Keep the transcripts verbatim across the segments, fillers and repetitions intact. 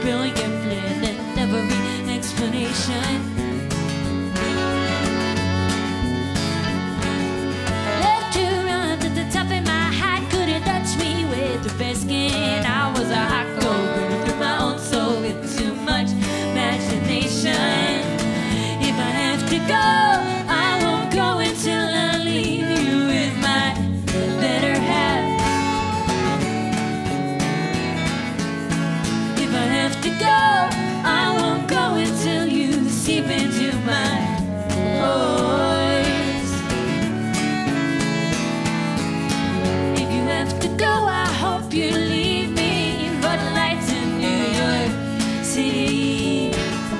brilliant plan and every explanation. Left to run to the top of my hat, couldn't touch me with the best skin. I was a hot gold, burning through my own soul with too much imagination. If I have to go, I won't go until I leave you with my better half. If I have to go, I won't go until you seep into my voice. If you have to go, I hope you leave me but lights in New York City.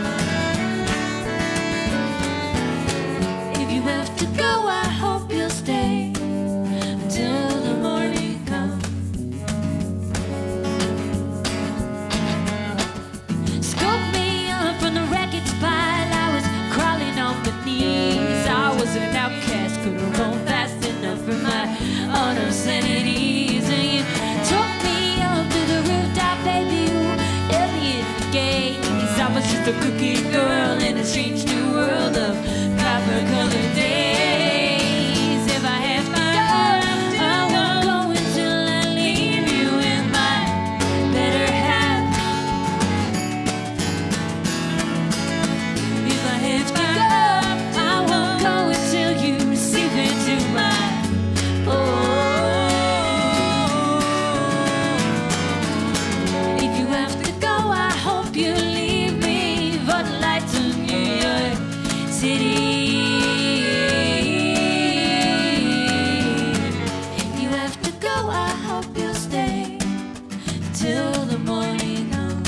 If you have to go, I hope you'll stay until the morning comes. Scoop me up from the wreckage pile. I was crawling on my knees. I was an outcast, couldn't roam fast enough for my own obscenities. And you took me up to the rooftop, baby, you held me in the gaze. I was just a cookie girl in a strange new world of copper-colored days. If I have to go, I won't go until I leave you in my better half. If I have to go, I won't go until you seep into my oh. If you have to go, I hope you leave me but lights in New York City. If you have to go, I hope you'll stay till the morning comes.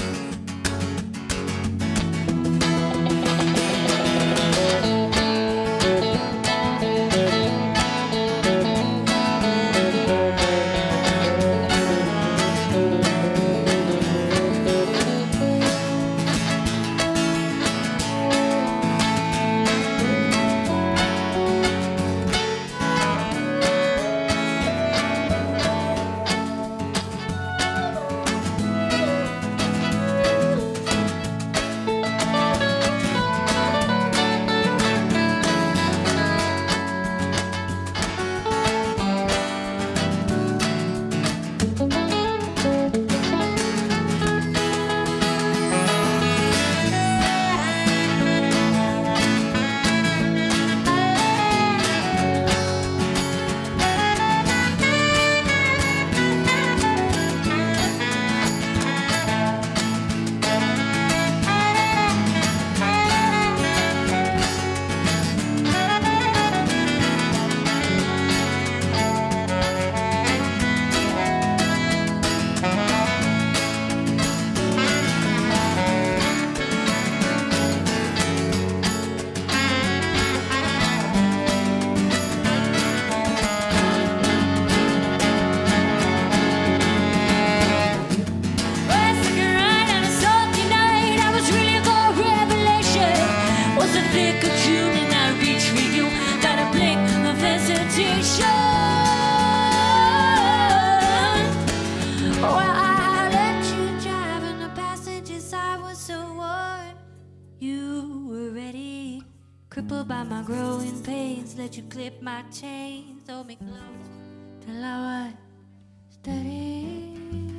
Crippled by my growing pains, let you clip my chains, hold me close till I was steady.